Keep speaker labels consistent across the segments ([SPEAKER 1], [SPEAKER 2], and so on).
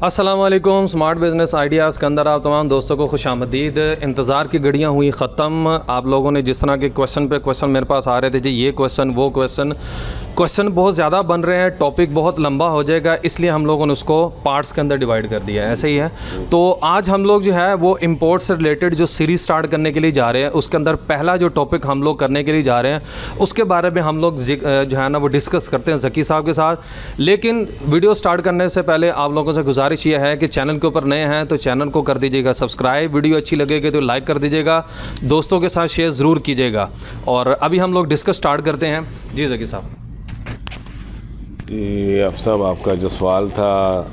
[SPEAKER 1] अस्सलामुअलैकुम। Smart business ideas के अंदर आप तमाम दोस्तों को खुशामदीद। इंतज़ार की घड़ियाँ हुई ख़त्म। आप लोगों ने जिस तरह के क्वेश्चन पे क्वेश्चन मेरे पास आ रहे थे जी, ये क्वेश्चन वो क्वेश्चन बहुत ज़्यादा बन रहे हैं, टॉपिक बहुत लंबा हो जाएगा, इसलिए हम लोगों ने उसको पार्ट्स के अंदर डिवाइड कर दिया है। ऐसे ही है। तो आज हम लोग जो है वो इम्पोर्ट से रिलेटेड जो सीरीज़ स्टार्ट करने के लिए जा रहे हैं, उसके अंदर पहला जो टॉपिक हम लोग करने के लिए जा रहे हैं उसके बारे में हम लोग जो है ना वो डिस्कस करते हैं ज़की साहब के साथ। लेकिन वीडियो स्टार्ट करने से पहले आप लोगों से गुजारिश ये है कि चैनल के ऊपर नए हैं तो चैनल को कर दीजिएगा सब्सक्राइब, वीडियो अच्छी लगेगी तो लाइक कर दीजिएगा, दोस्तों के साथ शेयर ज़रूर कीजिएगा। और अभी हम लोग डिस्कस स्टार्ट करते हैं जी ज़की साहब।
[SPEAKER 2] ये अब सब आपका जो सवाल था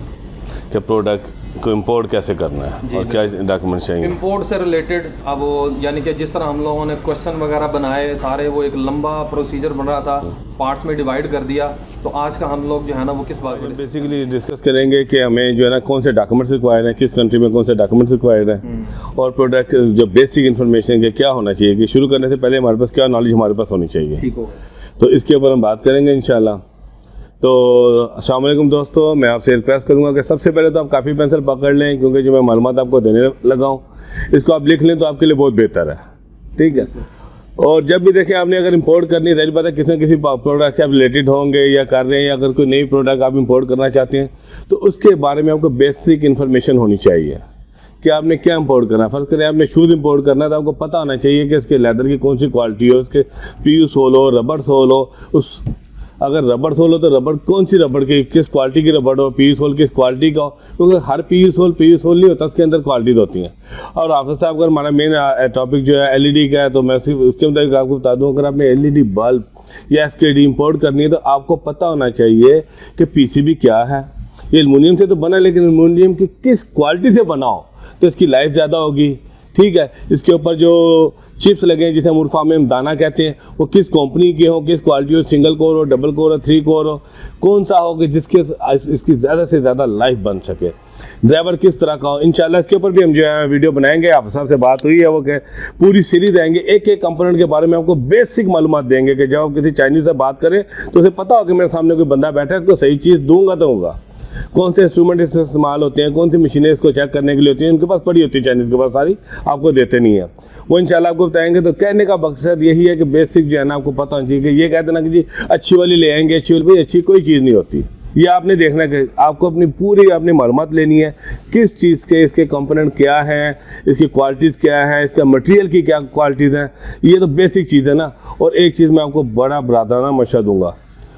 [SPEAKER 2] कि प्रोडक्ट को इंपोर्ट कैसे करना है और क्या डॉक्यूमेंट चाहिए
[SPEAKER 1] इंपोर्ट से रिलेटेड। अब वो यानी कि जिस तरह हम लोगों ने क्वेश्चन वगैरह बनाए सारे, वो एक लंबा प्रोसीजर बन रहा था, पार्ट्स में डिवाइड कर दिया। तो आज का हम लोग जो है ना वो किस बात पर
[SPEAKER 2] बेसिकली डिस्कस करेंगे कि हमें जो है ना कौन से डॉक्यूमेंट्स रिक्वायर्ड हैं, किस कंट्री में कौन से डॉक्यूमेंट्स रिक्वायर्ड हैं, और प्रोडक्ट जो बेसिक इन्फॉर्मेशन के क्या होना चाहिए कि शुरू करने से पहले हमारे पास क्या नॉलेज हमारे पास होनी चाहिए।
[SPEAKER 1] ठीक हो,
[SPEAKER 2] तो इसके ऊपर हम बात करेंगे इंशाल्लाह। तो अस्सलाम वालेकुम दोस्तों, मैं आपसे रिक्वेस्ट करूंगा कि सबसे पहले तो आप काफ़ी पेंसिल पकड़ लें, क्योंकि जो मैं मालूमात आपको देने लगा हूँ इसको आप लिख लें तो आपके लिए बहुत बेहतर है। ठीक है। और जब भी देखें आपने अगर इंपोर्ट करनी है, जाहिर बात है किसी न किसी प्रोडक्ट से आप रिलेटेड होंगे या कर रहे हैं, या अगर कोई नई प्रोडक्ट आप इंपोर्ट करना चाहते हैं तो उसके बारे में आपको बेसिक इन्फॉर्मेशन होनी चाहिए कि आपने क्या इंपोर्ट करना है। फर्स्ट करें आपने शूज़ इंपोर्ट करना है तो आपको पता होना चाहिए कि इसके लेदर की कौन सी क्वालिटी हो, उसके पीयू सोल हो, रबड़ सोल हो। उस अगर रबड़ सोल हो तो रबड़ कौन सी रबड़ की, किस क्वालिटी की रबड़ हो, पीयू सोल किस क्वालिटी का हो, क्योंकि हर पीयू सोल नहीं होता, उसके अंदर क्वालिटीज होती हैं। और हाफिज साहब अगर हमारा मेन टॉपिक जो है एलईडी का है तो मैं सिर्फ उसके मुताबिक आपको बता दूँ, अगर आपने एलईडी बल्ब या एसकेडी इंपोर्ट करनी है तो आपको पता होना चाहिए कि पीसीबी क्या है। ये एल्युमिनियम से तो बना है, लेकिन एल्युमिनियम की किस क्वालिटी से बना हो तो इसकी लाइफ ज़्यादा होगी। ठीक है। इसके ऊपर जो चिप्स लगे हैं जिसे मुर्फा में हम दाना कहते हैं, वो किस कंपनी के हो, किस क्वालिटी हो, सिंगल कोर हो, डबल कोर हो, 3 कोर हो, कौन सा हो कि जिसके इसकी ज़्यादा से ज़्यादा लाइफ बन सके, ड्राइवर किस तरह का हो। इंशाल्लाह इसके ऊपर भी हम जो है वीडियो बनाएंगे। आप सबसे बात हुई है वो कि पूरी सीरीज आएंगे, एक एक कंपोनेंट के बारे में आपको बेसिक मालूमात देंगे कि जब आप किसी चाइनीज़ से बात करें तो उसे पता हो कि मेरे सामने कोई बंदा बैठा है, इसको सही चीज़ दूंगा तो होगा। कौन से इंस्ट्रूमेंट इससे इस्तेमाल होते हैं, कौन सी मशीनें इसको चेक करने के लिए होती हैं, उनके पास पड़ी होती है चाइनीज़ के पास, सारी आपको देते नहीं है, वो इंशाल्लाह आपको बताएंगे। तो कहने का मकसद यही है कि बेसिक जो है ना आपको पता होना चाहिए कि ये कहते ना कि जी अच्छी वाली ले आएंगे, अच्छी वाली, भाई अच्छी कोई चीज़ नहीं होती। ये आपने देखना है कि आपको अपनी पूरी अपनी मालूमात लेनी है किस चीज़ के, इसके कंपोनेंट क्या हैं, इसकी क्वालिटीज़ क्या है, इसका मटेरियल की क्या क्वालिटीज़ हैं। ये तो बेसिक चीज़ है ना। और एक चीज़ मैं आपको बड़ा बरादराना मशवरा दूंगा,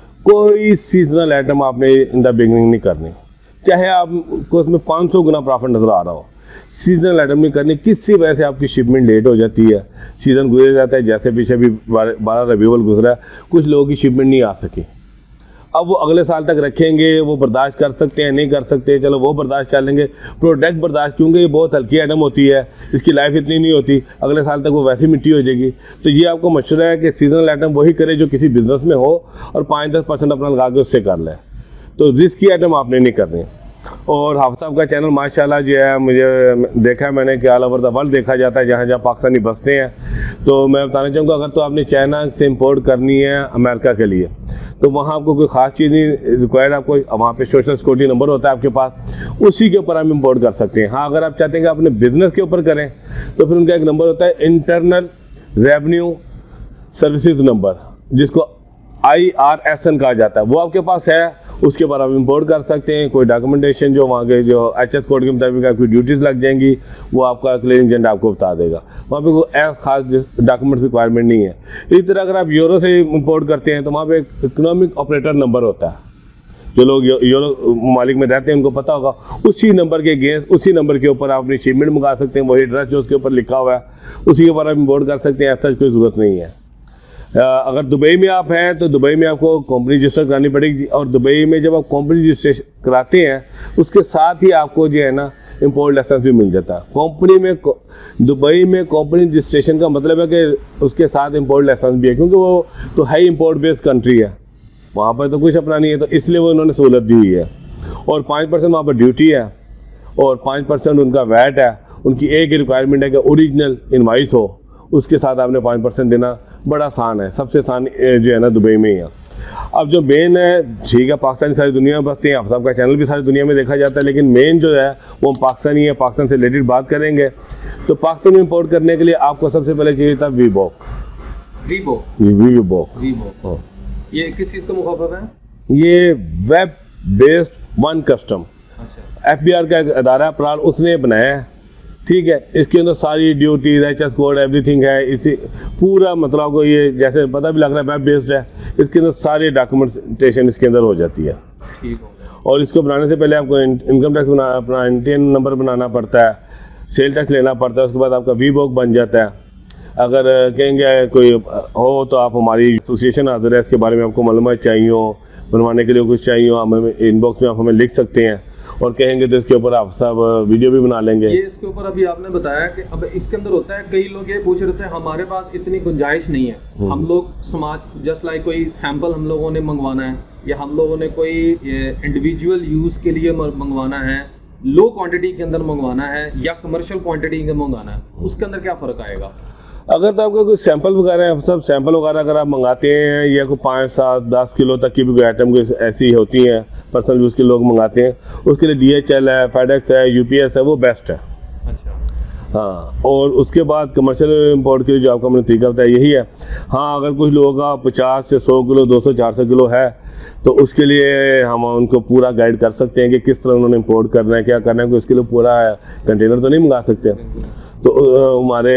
[SPEAKER 2] कोई सीजनल आइटम आपने इन द बिगनिंग नहीं करनी, चाहे आपको उसमें 500 गुना प्रॉफिट नजर आ रहा हो। सीजनल आइटम नहीं करनी, किसी वजह से आपकी शिपमेंट लेट हो जाती है, सीजन गुजर जाता है, जैसे पीछे भी 12 रबीउल गुजरा, कुछ लोगों की शिपमेंट नहीं आ सकी। अब वो अगले साल तक रखेंगे, वो बर्दाश्त कर सकते हैं, नहीं कर सकते, चलो वो बर्दाश्त कर लेंगे। प्रोडक्ट बर्दाश्त, क्योंकि ये बहुत हल्की आइटम होती है, इसकी लाइफ इतनी नहीं होती, अगले साल तक वो वैसी मिट्टी हो जाएगी। तो ये आपको मशवरा है कि सीजनल आइटम वही करे जो किसी बिजनेस में हो और 5-10% अपना लगा के उससे कर ले। तो रिस्की आइटम आपने नहीं करनी। और हाफिज साहब का चैनल माशाल्लाह जो है, मुझे देखा है मैंने कि ऑल ओवर द वर्ल्ड देखा जाता है, जहाँ जहाँ पाकिस्तानी बसते हैं। तो मैं बताना चाहूँगा, अगर तो आपने चाइना से इंपोर्ट करनी है अमेरिका के लिए तो वहाँ आपको कोई ख़ास चीज़ नहीं रिक्वायर्ड, आपको वहाँ पे सोशल सिक्योरिटी नंबर होता है आपके पास, उसी के ऊपर आप इंपोर्ट कर सकते हैं। हाँ, अगर आप चाहते हैं कि अपने बिजनेस के ऊपर करें तो फिर उनका एक नंबर होता है इंटरनल रेवेन्यू सर्विसेज नंबर, जिसको IRSN कहा जाता है, वो आपके पास है, उसके बाद आप इंपोर्ट कर सकते हैं। कोई डॉक्यूमेंटेशन जो वहाँ के जो HS कोड के मुताबिक आपकी ड्यूटीज़ लग जाएंगी, वो आपका क्लियरिंग एजेंट आपको बता देगा। वहाँ पे कोई ऐसा खास डॉक्यूमेंट्स रिक्वायरमेंट नहीं है। इसी तरह अगर आप यूरो से इंपोर्ट करते हैं तो वहाँ पे एक इकोनॉमिक ऑपरेटर नंबर होता है, जो लोग यूरो ममालिक में रहते हैं उनको पता होगा। उसी नंबर के अगेंस्ट, उसी नंबर के ऊपर आप अपनी शिपमेंट मंगा सकते हैं, वही एड्रेस जो उसके ऊपर लिखा हुआ है उसी के ऊपर आप इंपोर्ट कर सकते हैं। ऐसा कोई ज़रूरत नहीं है। अगर दुबई में आप हैं तो दुबई में आपको कंपनी रजिस्टर करानी पड़ेगी, और दुबई में जब आप कंपनी रजिस्ट्रेशन कराते हैं उसके साथ ही आपको जो है ना इंपोर्ट लाइसेंस भी मिल जाता है। कंपनी में दुबई में कंपनी रजिस्ट्रेशन का मतलब है कि उसके साथ इंपोर्ट लाइसेंस भी है, क्योंकि वो तो है इंपोर्ट बेस्ड कंट्री है, वहाँ पर तो कुछ अपना नहीं है, तो इसलिए वो उन्होंने सहूलत दी हुई है। और 5% वहाँ पर ड्यूटी है और 5% उनका वैट है। उनकी एक रिक्वायरमेंट है कि ओरिजिनल इनवाइस हो, उसके साथ आपने 5% देना। बड़ा आसान है, सबसे आसान जो है ना दुबई में ही है। अब जो मेन है, ठीक है, पाकिस्तानी सारी दुनिया में बसते हैं, आप सबका चैनल भी सारी दुनिया में देखा जाता है, लेकिन मेन जो है वो पाकिस्तानी है। पाकिस्तान से रिलेटेड बात करेंगे तो पाकिस्तान में इंपोर्ट करने के लिए आपको सबसे पहले चाहिए था वीबॉक।
[SPEAKER 1] ये किस चीज़ का मुखाफिफ है?
[SPEAKER 2] ये web based one custom, FBR का एक अदारा है प्राल, उसने बनाया है, ठीक है। इसके अंदर सारी ड्यूटीज, HS कोड, एवरीथिंग है। इसी पूरा मतलब आपको ये जैसे पता भी लग रहा है वेब बेस्ड है, इसके अंदर सारी डॉक्यूमेंटेशन इसके अंदर हो जाती है। और इसको बनाने से पहले आपको इनकम टैक्स अपना NTN नंबर बनाना पड़ता है, सेल टैक्स लेना पड़ता है, उसके बाद आपका वीबॉक बन जाता है। अगर कहेंगे कोई हो तो आप हमारी एसोसिएशन हाजिर है, इसके बारे में आपको मालूमात चाहिए हो, बनवाने के लिए कुछ चाहिए हो, हमें इनबॉक्स में आप हमें लिख सकते हैं और कहेंगे तो इसके ऊपर आप सब वीडियो भी बना लेंगे।
[SPEAKER 1] ये इसके ऊपर अभी आपने बताया कि अब इसके अंदर होता है, कई लोग ये पूछ रहे थे हमारे पास इतनी गुंजाइश नहीं है, हम लोग समाज जस्ट लाइक कोई सैंपल हम लोगों ने मंगवाना है या हम लोगों ने कोई इंडिविजुअल यूज के लिए मंगवाना है, लो क्वांटिटी के अंदर मंगवाना है या कमर्शियल क्वांटिटी के मंगवाना है, उसके अंदर क्या फ़र्क आएगा?
[SPEAKER 2] अगर तो आपका कोई सैंपल वगैरह है, सब सैंपल वगैरह अगर आप मंगाते हैं या कोई 5, 7, 10 किलो तक की भी कोई आइटम कोई ऐसी होती हैं पर्सनल यूज़ के लोग मंगाते हैं, उसके लिए DHL है, FedEx है, UPS है, वो बेस्ट है।
[SPEAKER 1] अच्छा।
[SPEAKER 2] हाँ, और उसके बाद कमर्शियल इंपोर्ट के लिए जो आपका मैंने तरीका बताया यही है। हाँ, अगर कुछ लोगों का 50 से 100 किलो, 200, 400 किलो है तो उसके लिए हम उनको पूरा गाइड कर सकते हैं कि किस तरह उन्होंने इंपोर्ट करना है, क्या करना है। उसके लिए पूरा कंटेनर तो नहीं मंगा सकते, तो हमारे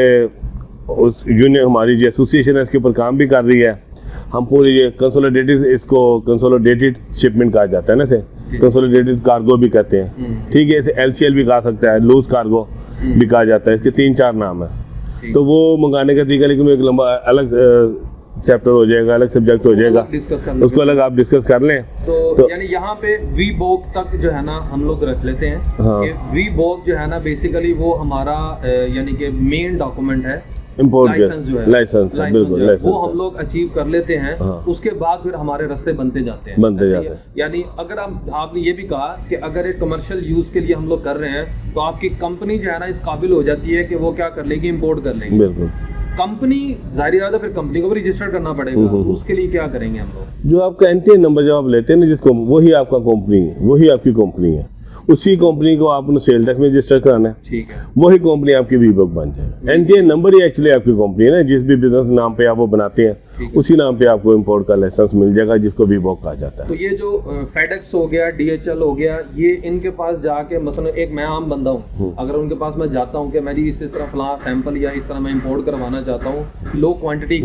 [SPEAKER 2] उस यूनियन, हमारी जो एसोसिएशन है इसके ऊपर काम भी कर रही है। हम पूरी ये कंसोलिडेटेड, इसको कंसोलिडेटेड शिपमेंट कहा जाता है ना, इसे कंसोलिडेटेड कार्गो भी कहते हैं, ठीक है। इसे LCL भी कहा सकता है, लूज कार्गो भी कहा जाता है, इसके 3-4 नाम है। तो वो मंगाने का तरीका, लेकिन एक लंबा अलग चैप्टर हो जाएगा, अलग सब्जेक्ट हो जाएगा, उसको अलग आप डिस्कस कर लें।
[SPEAKER 1] तो यानी यहाँ पे वीबॉक तक जो है ना हम लोग रख लेते हैं। हाँ। वीबॉक जो है ना बेसिकली वो हमारा यानी कि मेन डॉक्यूमेंट है,
[SPEAKER 2] इंपोर्ट
[SPEAKER 1] लाइसेंस बिल्कुल, वो हम लोग अचीव कर लेते हैं। हाँ। उसके बाद फिर हमारे रास्ते बनते जाते हैं। यानी अगर आपने ये भी कहा कि अगर एक कमर्शियल यूज के लिए हम लोग कर रहे हैं तो आपकी कंपनी जो है ना इस काबिल हो जाती है कि वो क्या कर लेगी, इंपोर्ट कर लेगी।
[SPEAKER 2] बिल्कुल।
[SPEAKER 1] कंपनी जाहिर बात है फिर कंपनी को भी रजिस्टर करना पड़ेगा, उसके लिए क्या करेंगे हम लोग?
[SPEAKER 2] जो आपका NTN नंबर जब आप लेते हैं ना, जिसको वही आपका कंपनी है, वही आपकी कंपनी है, उसी कंपनी को आपने सेल टैक्स में रजिस्टर कराना है, ठीक है, वही कंपनी आपकी वीबॉक बन जाएगा। NTN नंबर ही एक्चुअली आपकी कंपनी है ना, जिस भी बिजनेस नाम पे आप वो बनाते हैं उसी नाम पे आपको इंपोर्ट का लाइसेंस मिल जाएगा, जिसको वीबॉक कहा जाता है।
[SPEAKER 1] तो ये जो FedEx हो गया, DHL हो गया, ये इनके पास जाके मसलन एक मैं आम बंदा हूँ, अगर उनके पास मैं जाता हूँ कि मैं इस तरह फलां सैंपल या इस तरह मैं इंपोर्ट करवाना चाहता हूँ लो क्वांटिटी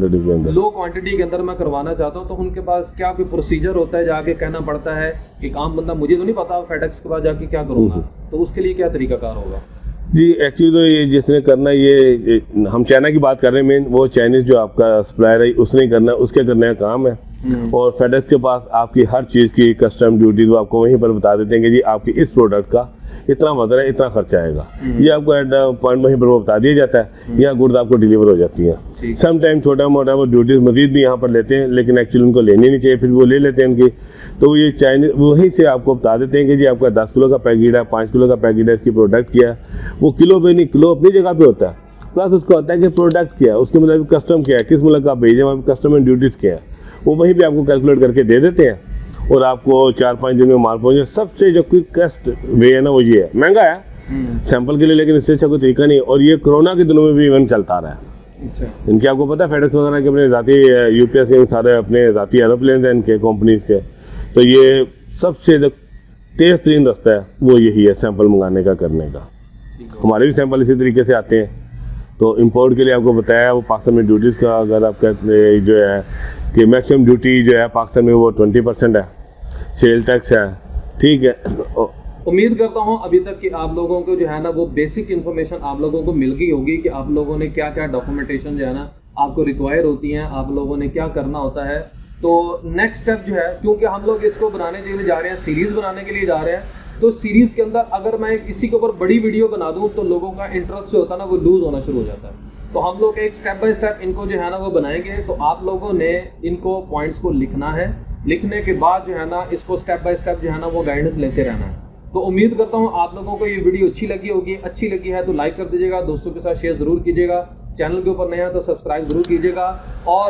[SPEAKER 1] के अंदर मैं करवाना चाहता हूँ, तो उनके पास क्या कोई प्रोसीजर होता है? जाके कहना पड़ता है? एक आम बंदा, मुझे तो नहीं पता FedEx के पास जाके क्या करूँगा, तो उसके लिए क्या तरीकाकार होगा?
[SPEAKER 2] जी एक्चुअली तो ये जिसने करना, ये हम चाइना की बात कर रहे हैं, मेन वो चाइनीज जो आपका सप्लायर है उसने करना, उसके करने का काम है। और FedEx के पास आपकी हर चीज़ की कस्टम ड्यूटी वो आपको वहीं पर बता देते हैं कि जी आपकी इस प्रोडक्ट का इतना वजन है, इतना खर्चा आएगा, ये आपको एट पॉइंट वहीं पर वो बता दिया जाता है। यहाँ गुड्स आपको डिलीवर हो जाती है। सम टाइम छोटा मोटा वो ड्यूटीज मजीद भी यहाँ पर लेते हैं, लेकिन एक्चुअली उनको लेनी नहीं चाहिए, फिर वो ले लेते हैं उनकी। तो ये चाइनीज वहीं से आपको बता देते हैं कि जी आपका 10 किलो का पैकेट है, 5 किलो का पैकेट है, इसकी प्रोडक्ट क्या है। वो किलो पे नहीं, किलो अपनी जगह पे होता है, प्लस उसको होता है कि प्रोडक्ट क्या है, उसके मतलब कस्टम क्या है, किस मुल्क का भेजे, वहाँ पर कस्टम एंड ड्यूटीज क्या है, वो वहीं पर आपको कैलकुलेट करके दे देते हैं और आपको 4-5 दिन में माल पहुँचे। सबसे जो क्विकेस्ट वे है ना वो ये है, महंगा है सैंपल के लिए, लेकिन इससे अच्छा कोई तरीका नहीं। और ये कोरोना के दिनों में भी इवन चलता रहा है। इनके आपको पता है FedEx वगैरह के अपने जाती UPS के सारे अपने जाती एरोप्लेन हैं इनके कंपनीज के, तो ये सबसे जो तेज तरीन रास्ता है वो यही है सैंपल मंगाने का, करने का। हमारे भी सैंपल इसी तरीके से आते हैं। तो इंपोर्ट के लिए आपको बताया वो पाकिस्तान में ड्यूटीज़ का, अगर आप कहते जो है कि मैक्सिमम ड्यूटी जो है पाकिस्तान में वो 20% है, सेल टैक्स है, ठीक है।
[SPEAKER 1] उम्मीद करता हूं अभी तक कि आप लोगों को जो है ना वो बेसिक इन्फॉर्मेशन आप लोगों को मिल गई होगी कि आप लोगों ने क्या क्या डॉक्यूमेंटेशन जो है ना आपको रिक्वायर होती हैं, आप लोगों ने क्या करना होता है। तो नेक्स्ट स्टेप जो है, क्योंकि हम लोग इसको बनाने के लिए जा रहे हैं, सीरीज बनाने के लिए जा रहे हैं, तो सीरीज के अंदर अगर मैं किसी के ऊपर बड़ी वीडियो बना दूं तो लोगों का इंटरेस्ट जो होता है ना वो लूज होना शुरू हो जाता है। तो हम लोग एक स्टेप बाय स्टेप इनको जो है ना वो बनाएंगे। तो आप लोगों ने इनको पॉइंट्स को लिखना है, लिखने के बाद जो है ना इसको स्टेप बाय स्टेप जो है ना वो गाइडेंस लेते रहना है। तो उम्मीद करता हूँ आप लोगों को ये वीडियो अच्छी लगी होगी। अच्छी लगी है तो लाइक कर दीजिएगा, दोस्तों के साथ शेयर जरूर कीजिएगा, चैनल के ऊपर नया है तो सब्सक्राइब जरूर कीजिएगा और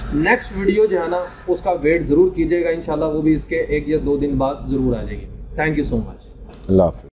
[SPEAKER 1] नेक्स्ट वीडियो जो है ना उसका वेट ज़रूर कीजिएगा, इंशाल्लाह वो भी इसके 1 या 2 दिन बाद ज़रूर आ जाएगी। Thank you so much.
[SPEAKER 2] अल्लाह हाफ़िज़।